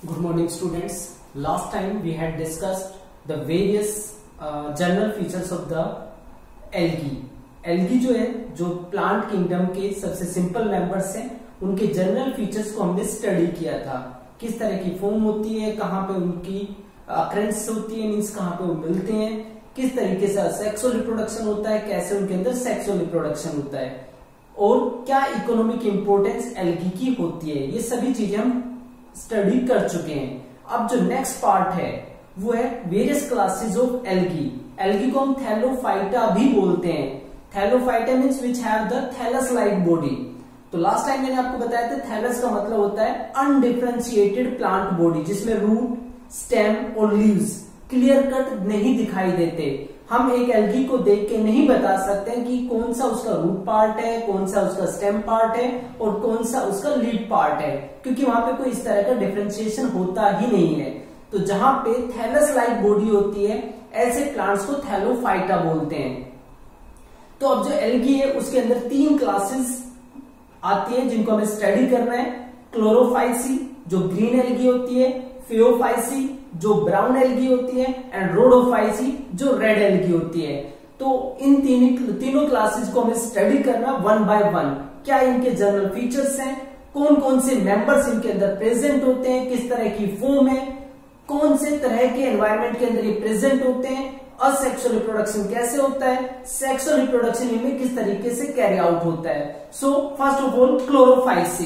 Good morning, students. Last time we had discussed the various general features of the algae. Algae जो है, जो plant kingdom के सबसे simple members हैं, उनके जनरल फीचर्स को हमने स्टडी किया था. किस तरह की फॉर्म होती है, कहाँ पे उनकी अक्रेंस होती है, मीन्स कहाँ पे वो मिलते हैं, किस तरीके से सेक्सुअल रिप्रोडक्शन होता है, कैसे उनके अंदर सेक्सुअल रिप्रोडक्शन होता है, और क्या इकोनॉमिक इंपोर्टेंस एल्गी की होती है. ये सभी चीजें हम स्टडी कर चुके हैं. अब जो नेक्स्ट पार्ट है वो है various classes of algae. Algae को हम थैलोफाइटा भी बोलते हैं. Thallophyta means which have the thallus like body. तो लास्ट टाइम मैंने आपको बताया था थैलस का मतलब होता है अनडिफरेंशिएटेड प्लांट बॉडी, जिसमें रूट, स्टेम और लीव्स क्लियर कट नहीं दिखाई देते. हम एक एल्गी को देख के नहीं बता सकते कि कौन सा उसका रूट पार्ट है, कौन सा उसका स्टेम पार्ट है और कौन सा उसका लीफ पार्ट है, क्योंकि वहां पे कोई इस तरह का डिफरेंशिएशन होता ही नहीं है. तो जहां पे थैलस लाइक बॉडी होती है, ऐसे प्लांट्स को थैलोफाइटा बोलते हैं. तो अब जो एल्गी है उसके अंदर 3 क्लासेस आती है जिनको हमें स्टडी करना है. क्लोरोफाइसी जो ग्रीन एल्गी होती है, फियोफाइसी जो ब्राउन एल्गी होती है, एंड रोडोफाइसी जो रेड एल्गी होती है. तो इन तीनों क्लासेस को हमें स्टडी करना वन बाय वन. क्या इनके जनरल फीचर्स हैं, कौन कौन से मेंबर्स इनके अंदर प्रेजेंट होते हैं, किस तरह की फॉर्म है, कौन से तरह के एनवायरमेंट के अंदर ये प्रेजेंट होते हैं, असेक्सुअल रिप्रोडक्शन कैसे होता है, सेक्सुअल रिप्रोडक्शन इनमें किस तरीके से कैरी आउट होता है. So first of all chlorophyceae.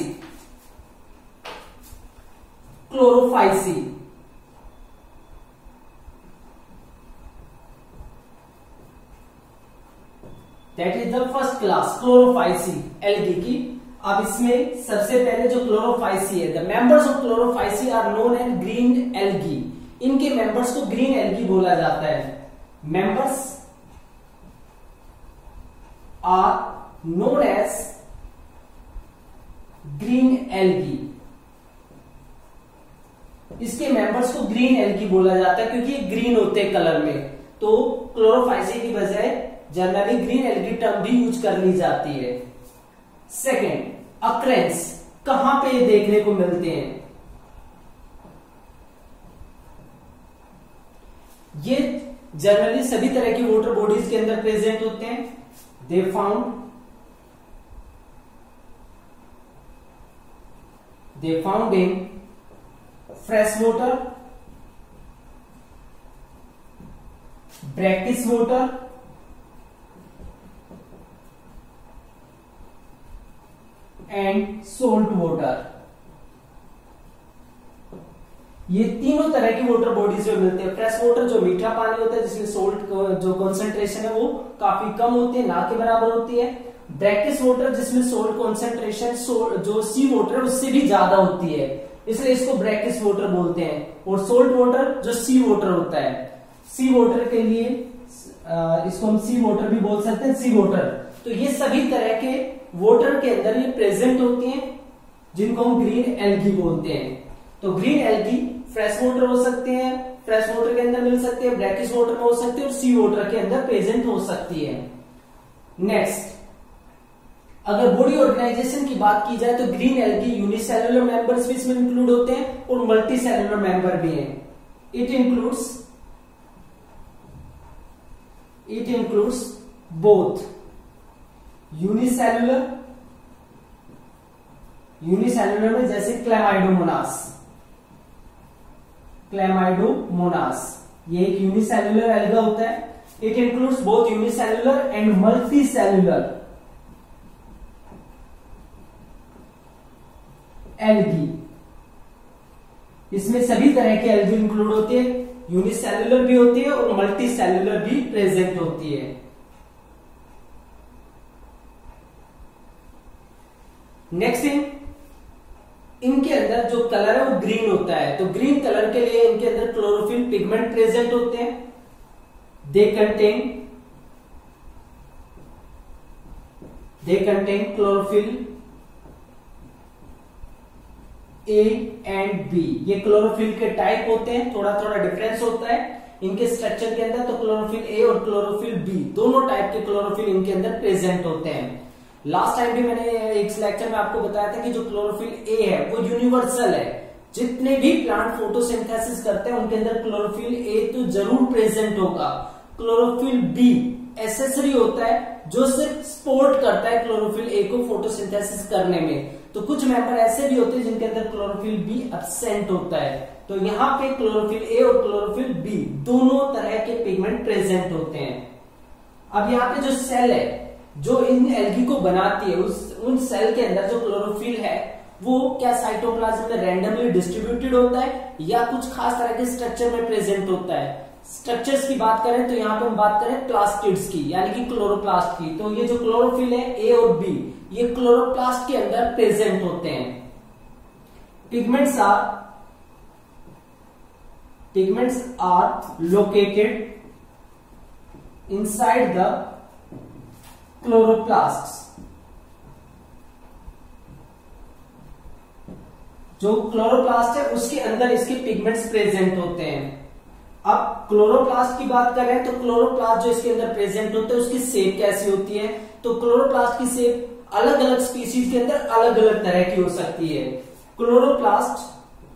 Chlorophyceae that is the first class chlorophyceae algae की. अब इसमें सबसे पहले जो क्लोरोफाइसी है, the members of chlorophyceae are known as green algae. इनके मेंबर्स को ग्रीन एल्गी बोला जाता है. Members are known as green algae. इसके मेंबर्स को ग्रीन एल्गी बोला जाता है क्योंकि ये ग्रीन होते हैं कलर में. तो क्लोरोफाइसी की बजाय जनरली ग्रीन एल्गी टर्म भी यूज कर ली जाती है. Second, occurrence. कहां पे ये देखने को मिलते हैं? ये जनरली सभी तरह की वाटर बॉडीज के अंदर प्रेजेंट होते हैं. They found in fresh water, brackish water, and salt water. ये तीनों तरह की वाटर बॉडीज में मिलते हैं. फ्रेश वाटर जो मीठा पानी होता है जिसमें सोल्ट जो कॉन्सेंट्रेशन है वो काफी कम होती है, ना के बराबर होती है. ब्रैकिश वाटर जिसमें सोल्ट कॉन्सेंट्रेशन जो सी वाटर है उससे भी ज्यादा होती है, इसलिए इसको ब्रैकिश वाटर बोलते हैं. और सोल्ट वाटर जो सी वाटर होता है, सी वाटर के लिए इसको हम सी वाटर भी बोल सकते हैं, सी वाटर. तो ये सभी तरह के वाटर के अंदर ये प्रेजेंट होती हैं जिनको हम ग्रीन एल्गी बोलते हैं. तो ग्रीन एल्गी फ्रेश वाटर हो सकते हैं, फ्रेश वाटर के अंदर मिल सकते हैं, ब्रैकिश वाटर में हो सकती है और सी वाटर के अंदर प्रेजेंट हो सकती है. नेक्स्ट, अगर बॉडी ऑर्गेनाइजेशन की बात की जाए तो ग्रीन एल्गी यूनिसेलुलर मेंबर्स भी इसमें इंक्लूड होते हैं और मल्टी सेलुलर मेंबर भी हैं. इट इंक्लूड्स बोथ यूनिसेलुलर में जैसे क्लैमाइडोमोनास, ये एक यूनिसेलुलर एल्गा होता है. It includes both unicellular and multicellular algae. इसमें सभी तरह के एल्गी इंक्लूड होती है, यूनिसेलुलर भी होती है और मल्टी सेलुलर भी प्रेजेंट होती है. नेक्स्ट थिंग, इनके अंदर जो कलर है वो ग्रीन होता है. तो ग्रीन कलर के लिए इनके अंदर क्लोरोफिल पिगमेंट प्रेजेंट होते हैं. They contain chlorophyll A and B. ये क्लोरोफिल के टाइप होते हैं, थोड़ा थोड़ा डिफरेंस होता है इनके स्ट्रक्चर के अंदर. तो क्लोरोफिल ए और क्लोरोफिल बी दोनों टाइप के क्लोरोफिल इनके अंदर प्रेजेंट होते हैं. लास्ट टाइम भी मैंने एक लेक्चर में आपको बताया था कि जो क्लोरोफिल ए है वो यूनिवर्सल है, जितने भी प्लांट फोटोसिंथेसिस करते हैं उनके अंदर क्लोरोफिल ए तो जरूर प्रेजेंट होगा। क्लोरोफिल बी एसेसरी होता है जो सिर्फ सपोर्ट करता है क्लोरोफिल ए को फोटोसिंथेसिस करने में। तो कुछ मेंबर ऐसे भी होते हैं जिनके अंदर क्लोरोफिल बी एब्सेंट होता है। तो यहाँ पे क्लोरोफिल ए और क्लोरोफिल बी दोनों तरह के पिगमेंट प्रेजेंट होते हैं। अब यहाँ पे जो सेल है जो इन एल्गी को बनाती है उन सेल के अंदर जो क्लोरोफिल है वो क्या साइटोप्लाज्म में रैंडमली डिस्ट्रीब्यूटेड होता है या कुछ खास तरह के स्ट्रक्चर में प्रेजेंट होता है। स्ट्रक्चर्स की बात करें तो यहाँ पे हम बात करें प्लास्टिड्स की यानी कि क्लोरोप्लास्ट की। तो ये जो क्लोरोफिल है ए और बी ये क्लोरोप्लास्ट के अंदर प्रेजेंट होते हैं। Pigments are located inside the chloroplasts. जो क्लोरोप्लास्ट है उसके अंदर इसके पिगमेंट्स प्रेजेंट होते हैं। अब क्लोरोप्लास्ट की बात करें तो क्लोरोप्लास्ट जो इसके अंदर प्रेजेंट होते हैं उसकी शेप कैसी होती है। तो क्लोरोप्लास्ट की शेप अलग अलग स्पीशीज के अंदर अलग अलग तरह की हो सकती है। Chloroplast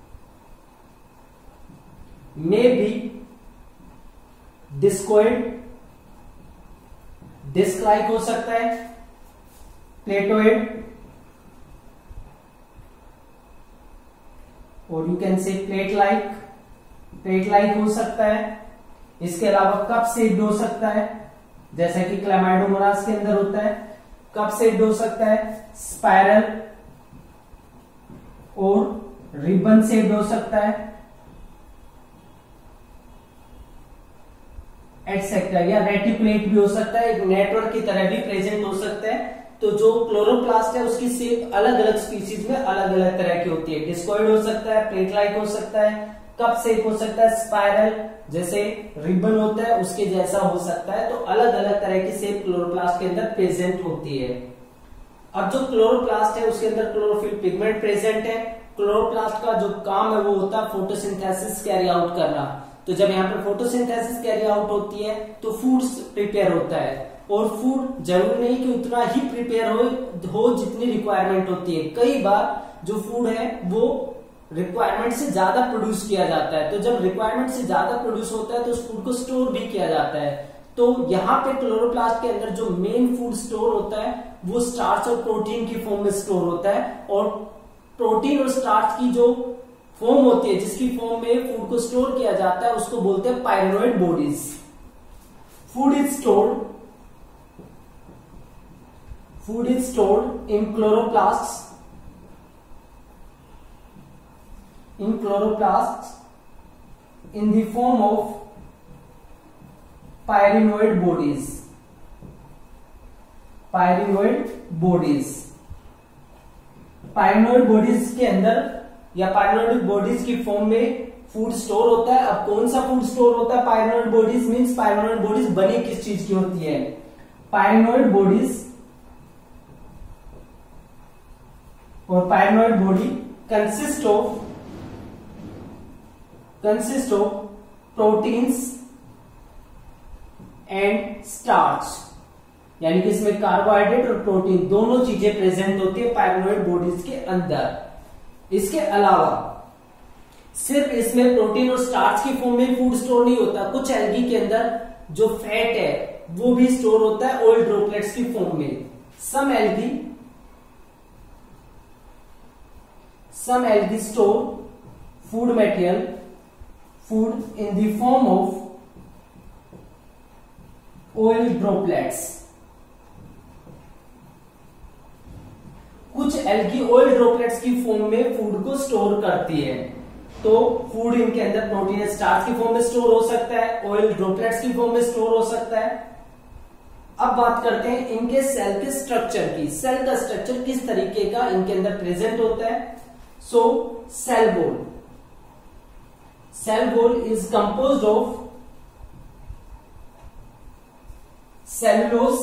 may be discoid, disc like हो सकता है, प्लेटोइड और you can say plate like हो सकता है। इसके अलावा कप शेप्ड हो सकता है जैसा कि क्लैमाइडोमोनास के अंदर होता है। कप शेप्ड हो सकता है, स्पाइरल और रिबन शेप्ड हो सकता है एटसेट्रा, या रेटिकुलेट भी हो सकता है, एक नेटवर्क की तरह भी प्रेजेंट हो सकता है। तो जो क्लोरोप्लास्ट है उसकी शेप अलग अलग स्पीशीज में अलग अलग तरह की होती है। डिस्कोइड हो सकता है, प्लेट लाइक हो सकता है, कप शेप हो सकता है, स्पाइरल जैसे रिबन होता है उसके जैसा हो सकता है। तो अलग अलग तरह की शेप क्लोरोप्लास्ट के अंदर प्रेजेंट होती है। अब जो क्लोरोप्लास्ट है उसके अंदर क्लोरोफिल पिगमेंट प्रेजेंट है। क्लोरोप्लास्ट का जो काम है वो होता है फोटोसिंथेसिस कैरी आउट करना। तो जब यहाँ पर फोटोसिंथेसिस कैरी आउट होती है तो फूड प्रिपेयर होता है और फूड जरूरी नहीं कि उतना ही प्रिपेयर हो जितनी रिक्वायरमेंट होती है। कई बार जो फूड है वो रिक्वायरमेंट से ज्यादा प्रोड्यूस किया जाता है। तो जब रिक्वायरमेंट से ज्यादा प्रोड्यूस होता है तो उस फूड को स्टोर भी किया जाता है। तो यहाँ पे क्लोरोप्लास्ट के अंदर जो मेन फूड स्टोर होता है वो स्टार्च और प्रोटीन की फॉर्म में स्टोर होता है। और प्रोटीन और स्टार्च की जो फॉर्म होती है जिसकी फॉर्म में फूड को स्टोर किया जाता है उसको बोलते हैं pyrenoid bodies. Food is stored in chloroplasts in the form of pyrenoid bodies. Pyrenoid bodies के अंदर या पायरिनोइड बॉडीज की फॉर्म में फूड स्टोर होता है। अब कौन सा फूड स्टोर होता है pyrenoid bodies means pyrenoid bodies बनी किस चीज की होती है। पायरिनोइड बॉडीज और pyrenoid body consist of proteins and starch, यानी कि इसमें कार्बोहाइड्रेट और प्रोटीन दोनों चीजें प्रेजेंट होती है पायरिनोइड बॉडीज के अंदर। इसके अलावा सिर्फ इसमें प्रोटीन और स्टार्च की फॉर्म में फूड स्टोर नहीं होता। कुछ एल्गी के अंदर जो फैट है वो भी स्टोर होता है ऑयल ड्रॉपलेट्स की फॉर्म में। Some algae store food in the form of oil droplets. कुछ एल्गी ऑयल ड्रॉपलेट्स की फॉर्म में फूड को स्टोर करती है। तो फूड इनके अंदर प्रोटीन स्टार्च की फॉर्म में स्टोर हो सकता है, ऑयल ड्रॉपलेट्स की फॉर्म में स्टोर हो सकता है। अब बात करते हैं इनके सेल के स्ट्रक्चर की। सेल का स्ट्रक्चर किस तरीके का इनके अंदर प्रेजेंट होता है। So cell wall is composed of cellulose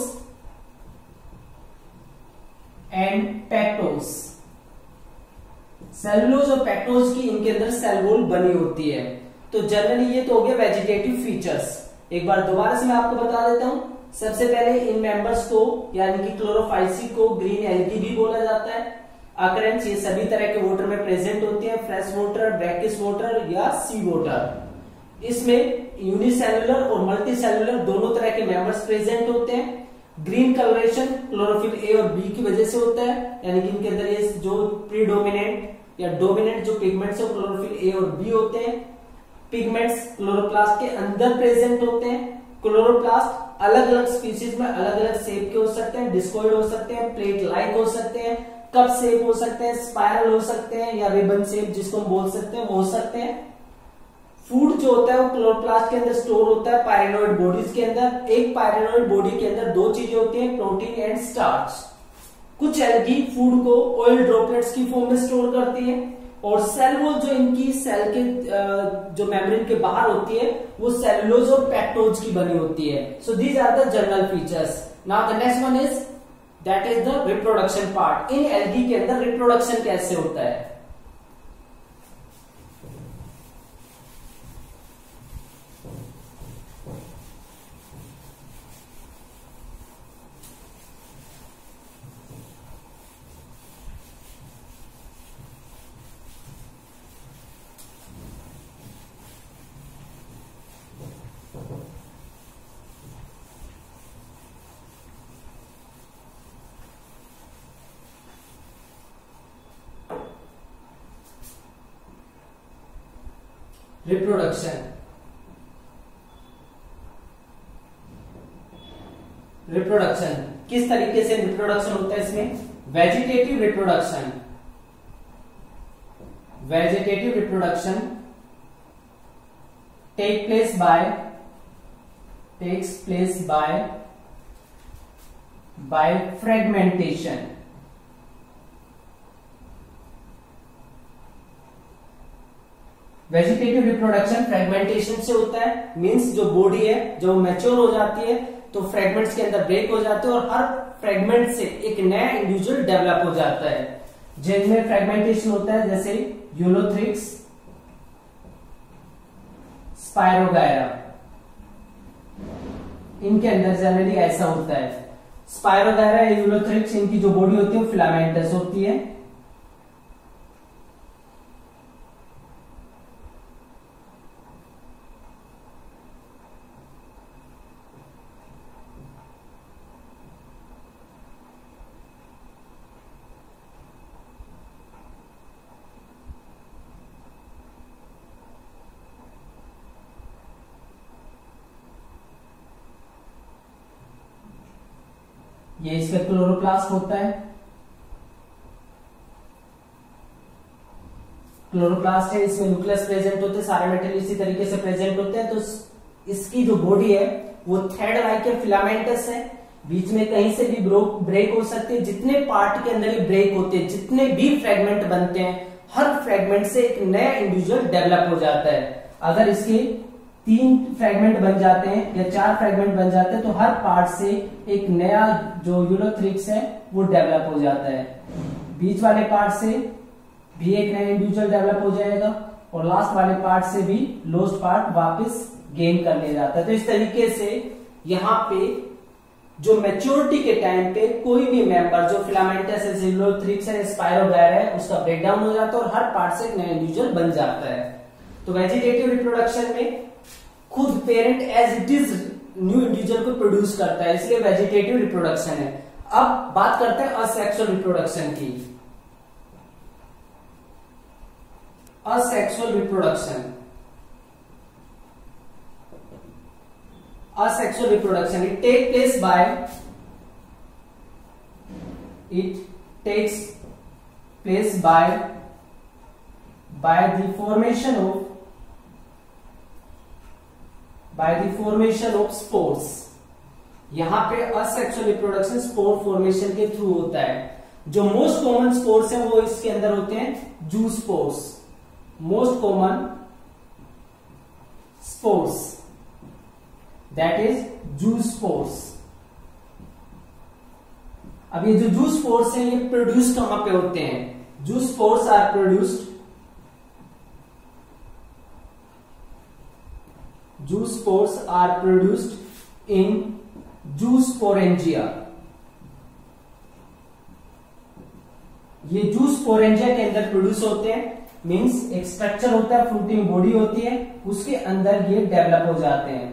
and pectose. Cellulose और पेक्टोज की इनके अंदर सेल वॉल बनी होती है। तो जनरली ये तो हो गया वेजिटेटिव फीचर्स। एक बार दोबारा से मैं आपको बता देता हूं। सबसे पहले इन मेंबर्स को यानी कि क्लोरोफाइसी को ग्रीन एल्गी भी बोला जाता है। अकरेंस ये सभी तरह के वाटर में प्रेजेंट होते हैं, फ्रेश वाटर, ब्रैकिश वाटर या सी वाटर। इसमें यूनिसेलुलर और मल्टी सेलुलर दोनों तरह के मेंबर्स प्रेजेंट होते हैं। ग्रीन कलरेशन क्लोरोफिल ए और बी की वजह से होता है, यानी कि इनके अंदर ये जो प्रीडोमिनेंट या डोमिनेंट जो पिगमेंट्स है क्लोरोफिल ए और बी होते हैं। पिगमेंट्स क्लोरोप्लास्ट के अंदर प्रेजेंट होते हैं। क्लोरोप्लास्ट अलग अलग स्पीशीज में अलग अलग शेप के हो सकते हैं, डिस्कॉइड हो सकते हैं, प्लेट लाइक हो सकते हैं, कप शेप हो सकते हैं, स्पाइरल हो सकते हैं या रिबन शेप जिसको हम बोल सकते हैं वो हो सकते हैं। फूड जो होता है वो क्लोरोप्लास्ट के अंदर स्टोर होता है पायरेनोइड बॉडीज के अंदर। एक पायरेनोइड बॉडी के अंदर दो चीजें होती हैं, प्रोटीन एंड स्टार्च। कुछ एल्गी फूड को ऑयल ड्रॉपलेट्स की फॉर्म में स्टोर करती है और सेल वॉल जो इनकी सेल के जो मेम्ब्रेन के बाहर होती है वो सेलुलोज और पेक्टोज की बनी होती है। So these are the general features. Now the next one is that is the reproduction part. इन एल्गी के अंदर रिप्रोडक्शन कैसे होता है? रिप्रोडक्शन किस तरीके से रिप्रोडक्शन होता है इसमें? Vegetative reproduction takes place by fragmentation। Vegetative reproduction fragmentation से होता है। मींस जो बॉडी है जब मैच्योर हो जाती है तो फ्रेगमेंट्स के अंदर ब्रेक हो जाते हैं और हर फ्रेगमेंट से एक नया इंडिविजुअल डेवलप हो जाता है। जिनमें फ्रेगमेंटेशन होता है जैसे यूलोथ्रिक्स, स्पायरोगायरा, इनके अंदर जनरली ऐसा होता है। स्पायरोगायरा या यूलोथ्रिक्स इनकी जो बॉडी होती है वो फिलामेंटस होती है। ये इसका क्लोरोप्लास्ट होता है। क्लोरोप्लास्ट है, इसमें न्यूक्लियस प्रेजेंट होते हैं, सारे मेटल इसी तरीके से प्रेजेंट होते हैं। तो इसकी जो बॉडी है वो थ्रेड लाइक है, फिलामेंटस है, बीच में कहीं से भी ब्रेक हो सकती है। जितने पार्ट के अंदर ही ब्रेक होते हैं, जितने भी फ्रेगमेंट बनते हैं, हर फ्रेगमेंट से एक नया इंडिविजुअल डेवलप हो जाता है। अगर इसके 3 फ्रेगमेंट बन जाते हैं या 4 फ्रेगमेंट बन जाते हैं तो हर पार्ट से एक नया जो यूलोथ्रिक्स है वो डेवलप हो जाता है। बीच वाले पार्ट से भी एक नया इंडिविजुअल डेवलप हो जाएगा और लास्ट वाले पार्ट से भी लोस्ट पार्ट वापस गेन कर लिया जाता है। तो इस तरीके से यहाँ पे जो मैच्योरिटी के टाइम पे कोई भी मेंबर जो फिलामेंटस है, यूलोथ्रिक्स है, स्पायरोगायरा है, उसका ब्रेकडाउन हो जाता है और हर पार्ट से एक नया इंडिविजुअल बन जाता है। तो वेजिटेटिव रिप्रोडक्शन में खुद parent as it is new individual को प्रोड्यूस करता है, इसलिए वेजिटेटिव रिप्रोडक्शन है। अब बात करते हैं असेक्सुअल रिप्रोडक्शन की। Asexual reproduction it takes place by the formation of spores। यहां पे असेक्सुअल रिप्रोडक्शन स्पोर फॉर्मेशन के थ्रू होता है। जो मोस्ट कॉमन स्पोर्स हैं वो इसके अंदर होते हैं zoospores. Most common spores that is zoospores. अब ये जो जू स्पोर्स हैं ये प्रोड्यूस कहां पे होते हैं? Zoospores are produced Zoo spores are produced in zoosporangia। ये जूस स्पोरेंजिया के अंदर प्रोड्यूस होते हैं। मींस एक स्ट्रक्चर होता है, फ्रूटिंग बॉडी होती है, उसके अंदर ये डेवलप हो जाते हैं।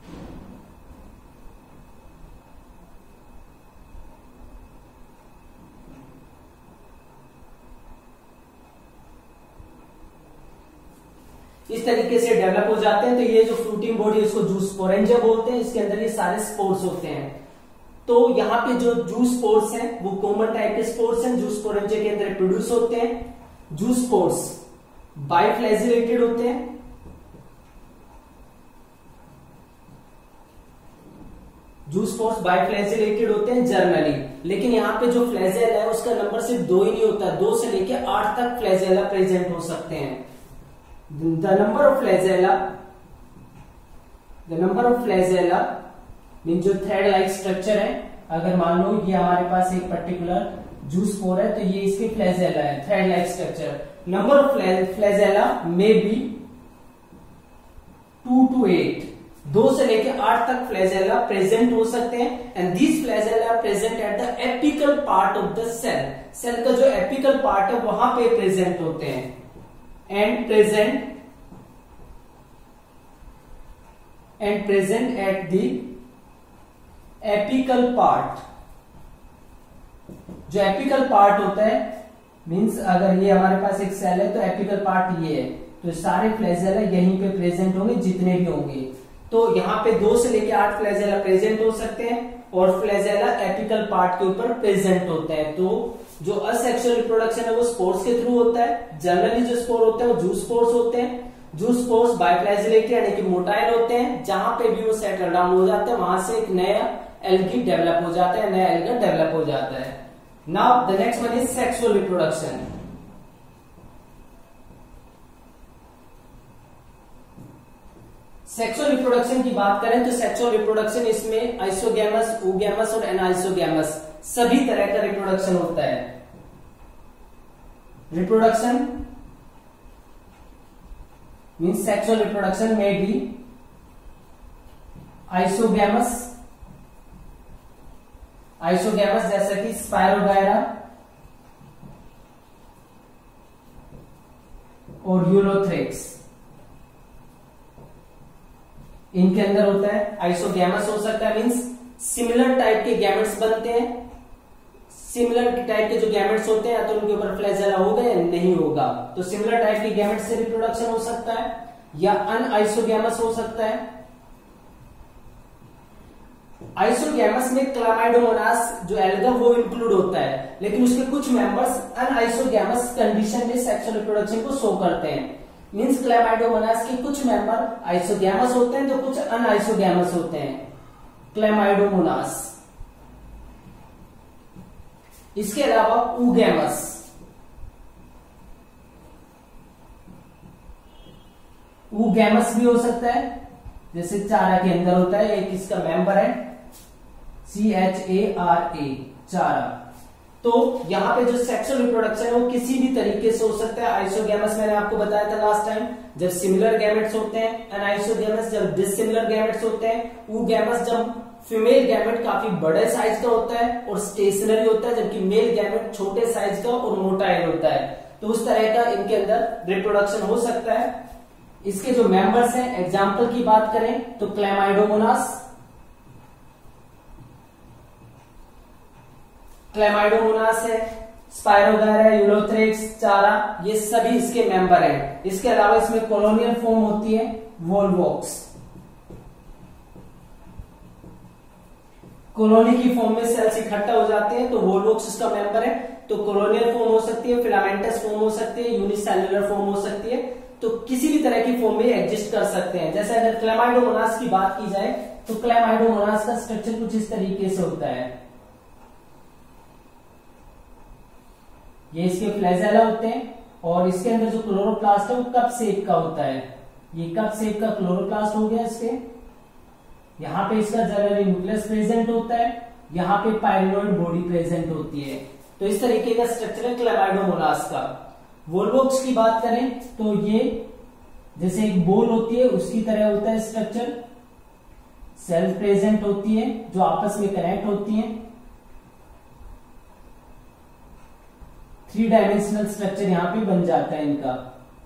इस तरीके से डेवलप हो जाते हैं। तो ये जो फ्रूटिंग बॉडी है इसको जूस स्पोरेंजिया बोलते हैं। इसके अंदर ये सारे स्पोर्स होते हैं। तो यहाँ पे जो जूस स्पोर्स हैं वो कॉमन टाइप के स्पोर्स हैं, जूस स्पोरेंजिया के अंदर प्रोड्यूस होते हैं। जूस स्पोर्स बाइफ्लैजिलेटेड होते हैं। जूस स्पोर्स बाइफ्लैजिलेटेड होते हैं जनरली, लेकिन यहाँ पे जो फ्लैजेला है उसका नंबर सिर्फ 2 ही नहीं होता, 2 से लेकर 8 तक फ्लैजेला प्रेजेंट हो सकते हैं। The number of flagella mean जो थ्रेड लाइक स्ट्रक्चर है, अगर मान लो ये हमारे पास एक पर्टिकुलर जूस स्पोर है तो ये इसके फ्लैजेला है, thread like structure. Number of flagella may be 2 to 8, 2 से लेकर 8 तक फ्लैजेला प्रेजेंट हो सकते हैं। And these flagella present at the apical part of the cell. Cell का जो एपिकल पार्ट है वहां पे प्रेजेंट होते हैं। and present at the apical part। जो एपिकल पार्ट होता है मींस अगर ये हमारे पास एक सेल है तो एपिकल पार्ट ये है, तो सारे फ्लैजेला यहीं पे प्रेजेंट होंगे जितने भी होंगे। तो यहाँ पे 2 से लेकर 8 फ्लैजेला प्रेजेंट हो सकते हैं और फ्लैजेला एपिकल पार्ट के ऊपर प्रेजेंट होते हैं। तो जो असेक्सुअल रिप्रोडक्शन है वो स्पोर्स के थ्रू होता है। जनरली जो स्पोर होते हैं वो जूस स्पोर्स होते हैं। जूस स्पोर्स बाइफ्लैजिलेटेड यानी कि मोटाइल होते हैं। जहां पे भी वो सेटल डाउन हो जाते हैं वहां से एक नया एल्गी डेवलप हो जाता है, नया एल्गा डेवलप हो जाता है। Now the next one is sexual reproduction. Sexual reproduction की बात करें तो सेक्सुअल रिप्रोडक्शन इसमें आइसोगैमस, ओगैमस और एनाइसोगैमस सभी तरह का रिप्रोडक्शन होता है। रिप्रोडक्शन मीन्स सेक्सुअल रिप्रोडक्शन में भी आइसोगैमस जैसा कि स्पायरोगायरा और यूलोथ्रेक्स, इनके अंदर होता है। आइसोगैमस हो सकता है मीन्स सिमिलर टाइप के गैमेट्स बनते हैं। सिमिलर टाइप के जो गैमेट्स होते हैं तो उनके ऊपर फ्लैजेला होगा या नहीं होगा, तो सिमिलर टाइप के गैमेट से रिप्रोडक्शन हो सकता है। या अनआइसोगैमस हो सकता है। आइसोगैमस में क्लामाइडोमोनास जो एल्गा वो इंक्लूड होता है, लेकिन उसके कुछ मेंबर्स अनआइसोगैमस कंडीशन में सेक्सुअल रिप्रोडक्शन को शो करते हैं। मींस क्लामाइडोमोनास के कुछ मेंबर आइसोगैमस होते हैं तो कुछ अनआइसोगैमस होते हैं। क्लामाइडोमोनास। इसके अलावा ऊगैमस, ऊगैमस भी हो सकता है, जैसे चारा के अंदर होता है। एक इसका मेंबर है CHARA, चारा। तो यहाँ पे जो सेक्सुअल रिप्रोडक्शन है वो किसी भी तरीके से हो सकता है। आइसोगैमस मैंने आपको बताया था लास्ट टाइम, जब सिमिलर गैमेट्स होते हैं। अनआइसोगैमस जब डिसिमिलर गैमेट्स होते हैं। ऊगैमस जब फीमेल गैमेट काफी बड़े साइज का होता है और स्टेशनरी होता है, जबकि मेल गैमेट छोटे साइज का और मोटाइल होता है। तो उस तरह का इनके अंदर रिप्रोडक्शन हो सकता है। इसके जो मेंबर्स हैं, एग्जाम्पल की बात करें तो क्लैमाइडोमोनास, है, स्पायरोगायरा, यूलोथ्रेक्स, चारा, ये सभी इसके मेंबर हैं। इसके अलावा इसमें कॉलोनियल फॉर्म होती है वोल्वॉक्स। कॉलोनी की फॉर्म में सेल्स इकट्ठा हो जाते हैं तो वोल्वॉक्स इसका मेंबर है। तो कॉलोनियल फॉर्म हो सकती है, फिलामेंटस फॉर्म हो सकती है, यूनिसेल्युलर फॉर्म हो सकती है। तो किसी भी तरह की फॉर्म में एग्जिस्ट कर सकते हैं। जैसे अगर क्लैमाइडोमोनास की बात की जाए तो क्लैमाइडोमोनास का स्ट्रक्चर कुछ इस तरीके से होता है। ये इसके फ्लैजेला होते हैं और इसके अंदर जो क्लोरोप्लास्ट है वो कप शेप का होता है। ये कप शेप का क्लोरोप्लास्ट हो गया इसके। यहाँ पे इसका जनरली न्यूक्लियस प्रेजेंट होता है, यहाँ पे पाइरिनोइड बॉडी प्रेजेंट होती है। तो इस तरीके का स्ट्रक्चर है क्लैमाइडोमोनास का। वोल्वॉक्स की बात करें तो ये जैसे एक बॉल होती है उसकी तरह होता है स्ट्रक्चर। सेल प्रेजेंट होती है जो आपस में कनेक्ट होती हैं। 3 डायमेंशनल स्ट्रक्चर यहां पे बन जाता है इनका।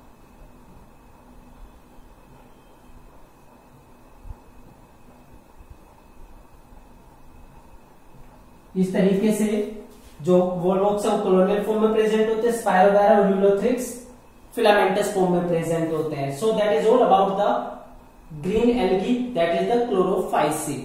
इस तरीके से जो वॉलवॉक्स है कॉलोनियल फॉर्म में प्रेजेंट होते हैं, स्पायरोगायरा और यूलोथ्रिक्स फिलामेंटस फॉर्म में प्रेजेंट होते हैं। So that is all about the green algae, that is the Chlorophyceae.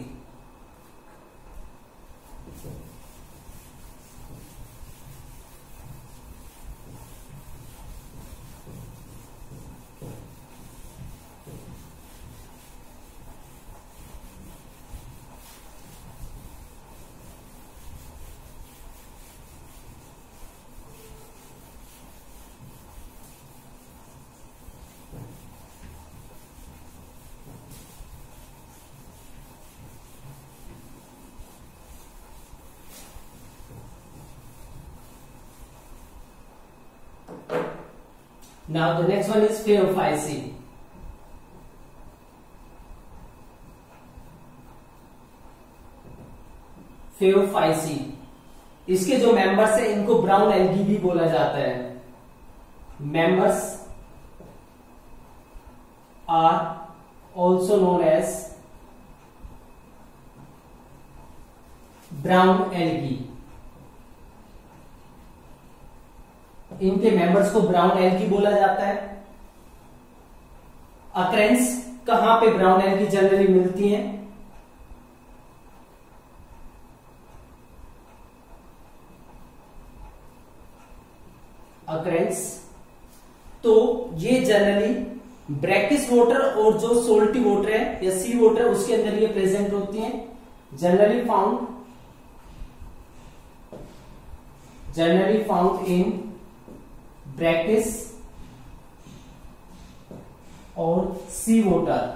Now the next one is Phaeophyceae. Phaeophyceae, इसके जो मेंबर्स है इनको ब्राउन एल्गी भी बोला जाता है। Members are also known as brown algae. इनके मेंबर्स को ब्राउन एल्गी बोला जाता है। अक्रेंस कहां पे ब्राउन एल्गी जनरली मिलती हैं? अक्रेंस तो ये जनरली ब्रैकिश वाटर और जो सोल्टी वाटर है या सी वाटर उसके अंदर ये प्रेजेंट होती हैं। जनरली फाउंड इन ब्रैकिश और सी वाटर।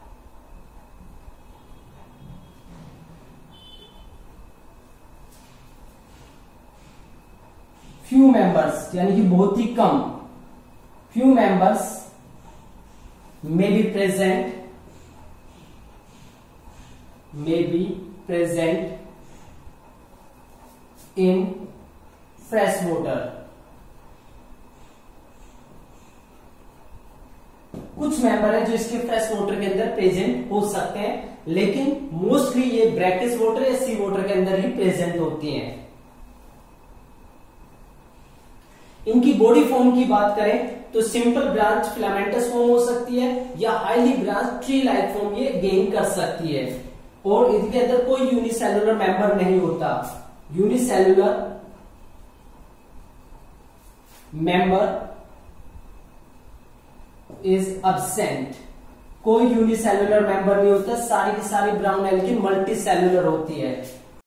फ्यू मेंबर्स यानी कि बहुत ही कम, few members may be present in fresh water। कुछ मेंबर है जो इसके फ्रेश वाटर के अंदर प्रेजेंट हो सकते हैं, लेकिन मोस्टली ये ब्रैकिश वाटर या सी वाटर के अंदर ही प्रेजेंट होती हैं। इनकी बॉडी फॉर्म की बात करें तो सिंपल ब्रांच फिलामेंटस फॉर्म हो सकती है या highly branch tree like form ये गेन कर सकती है, और इसके अंदर कोई यूनिसेलुलर मेंबर नहीं होता। यूनिसेलुलर मेंबर इज एब्सेंट, कोई यूनिसेलुलर मेंबर नहीं होता। सारी की सारी ब्राउन एल्गी मल्टी सेलुलर होती है।